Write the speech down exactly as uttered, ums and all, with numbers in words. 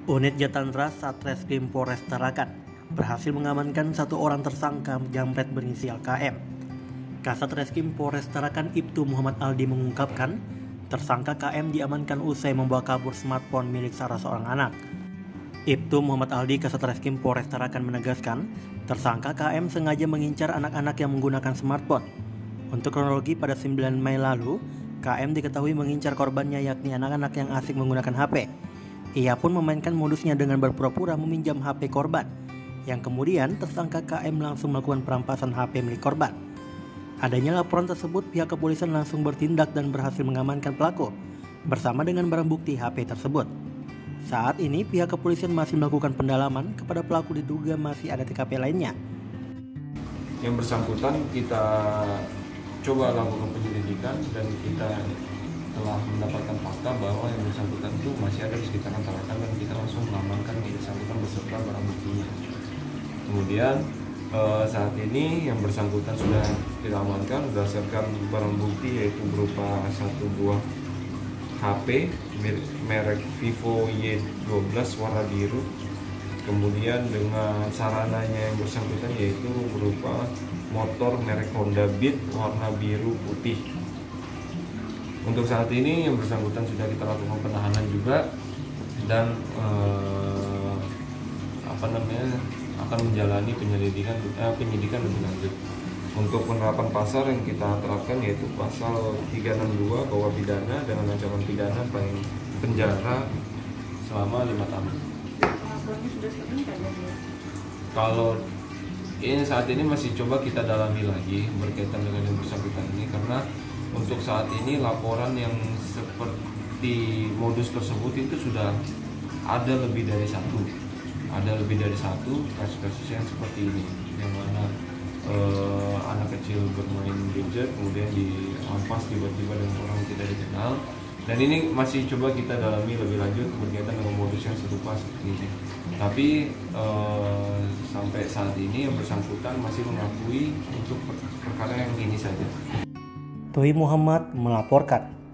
Unit Jatandra Satreskrim Polres Tarakan berhasil mengamankan satu orang tersangka jambret berinisial K M. Kasat Reskrim Polres Tarakan Ibtu Muhammad Aldi mengungkapkan, tersangka K M diamankan usai membawa kabur smartphone milik salah seorang anak. Ibtu Muhammad Aldi Kasat Reskrim Polres Tarakan menegaskan, tersangka K M sengaja mengincar anak-anak yang menggunakan smartphone. Untuk kronologi, pada sembilan Mei lalu, K M diketahui mengincar korbannya yakni anak-anak yang asik menggunakan H P. Ia pun memainkan modusnya dengan berpura-pura meminjam H P korban, yang kemudian tersangka K M langsung melakukan perampasan H P milik korban. Adanya laporan tersebut, pihak kepolisian langsung bertindak dan berhasil mengamankan pelaku bersama dengan barang bukti H P tersebut. Saat ini pihak kepolisian masih melakukan pendalaman kepada pelaku, diduga masih ada T K P lainnya. Yang bersangkutan kita coba lakukan penyelidikan dan kita telah mendapatkan fakta bahwa yang bersangkutan itu masih ada di sekitaran Tarakan, dan kita langsung mengamankan yang bersangkutan beserta barang buktinya. Kemudian eh, saat ini yang bersangkutan sudah kita amankan berdasarkan barang bukti, yaitu berupa satu buah H P merek Vivo Y dua belas warna biru. Kemudian dengan sarananya yang bersangkutan yaitu berupa motor merek Honda Beat warna biru putih. Untuk saat ini yang bersangkutan sudah kita lakukan penahanan juga, dan eh, apa namanya akan menjalani penyelidikan eh, penyidikan lebih lanjut. Untuk penerapan pasal yang kita terapkan yaitu pasal tiga enam dua bahwa pidana dengan ancaman pidana paling penjara selama lima tahun. Kalau ini saat ini masih coba kita dalami lagi berkaitan dengan yang bersangkutan ini, karena untuk saat ini laporan yang seperti modus tersebut itu sudah ada lebih dari satu, ada lebih dari satu kasus-kasus yang seperti ini, yang mana eh, anak kecil bermain gadget kemudian dirampas tiba-tiba dengan orang yang tidak dikenal, dan ini masih coba kita dalami lebih lanjut berkaitan dengan modus yang serupa seperti ini. Tapi eh, sampai saat ini yang bersangkutan masih mengakui untuk perkara yang ini saja. Tohi Muhammad melaporkan.